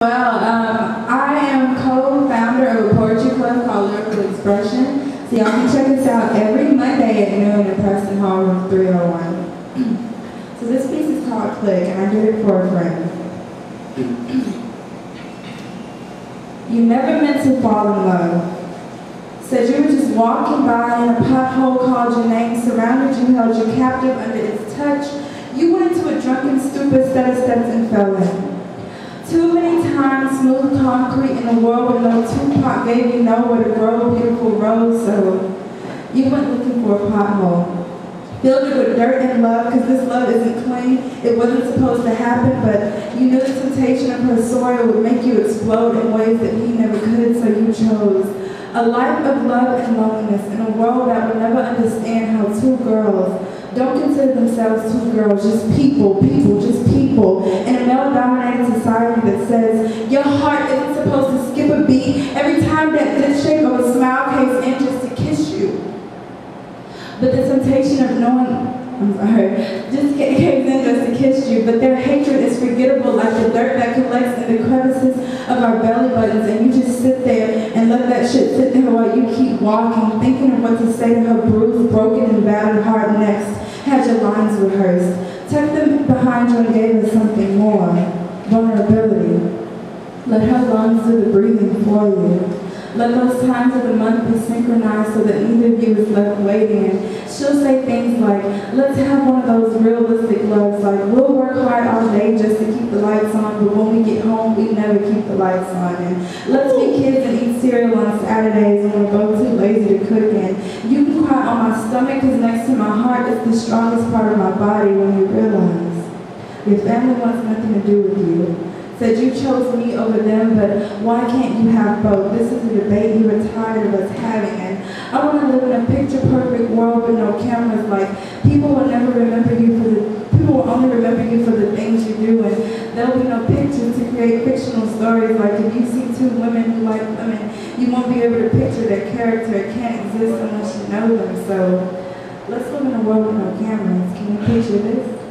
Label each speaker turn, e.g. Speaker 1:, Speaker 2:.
Speaker 1: I am co-founder of a poetry club called Lyrical Expression. So y'all can check us out every Monday at noon in Preston Hall, room 301. So this piece is called Click, and I did it for a friend. You never meant to fall in love. Said you were just walking by and a pothole called your name, surrounded you, held you captive under its touch. You went into a drunken, stupid set of steps and fell in. Too many times, smooth concrete in a world where no Tupac gave you nowhere to grow a beautiful rose, so you went looking for a pothole. Filled it with dirt and love, because this love isn't clean. It wasn't supposed to happen, but you knew the temptation of her soil would make you explode in ways that he never could, so you chose a life of love and loneliness in a world that would never understand how two girls don't consider themselves two girls, just people, just people, in a male-dominated society that says your heart isn't supposed to skip a beat every time that this shape of a smile caves in just to kiss you. But the temptation of knowing, just caves in just to kiss you, but their hatred is forgettable like the dirt that collects in the crevices of our belly buttons, and you just sit there and let that shit sit there while you keep walking, thinking of what to say to her bruised, broken, and battered heart next. Had your lines rehearsed, tucked them behind you and gave her something more, vulnerability. Let her lungs do the breathing for you. Let those times of the month be synchronized so that neither of you is left waiting. And she'll say things like, let's have one of those realistic loves, like we'll work hard all day just to keep the lights on, but when we get home, we never keep the lights on. And let's be kids and eat cereal on Saturdays when we're both too lazy to cook. And you can cry on my stomach because next to my heart is the strongest part of my body when you realize your family wants nothing to do with you. Said you chose me over them, but why can't you have both? This is a debate you were tired of us having, and I want to live in a picture-perfect world with no cameras. Like people will never remember you for people will only remember you for the things you do, and there'll be no pictures to create fictional stories. Like if you see two women who like women, you won't be able to picture their character. It can't exist unless you know them. So let's live in a world with no cameras. Can you picture this?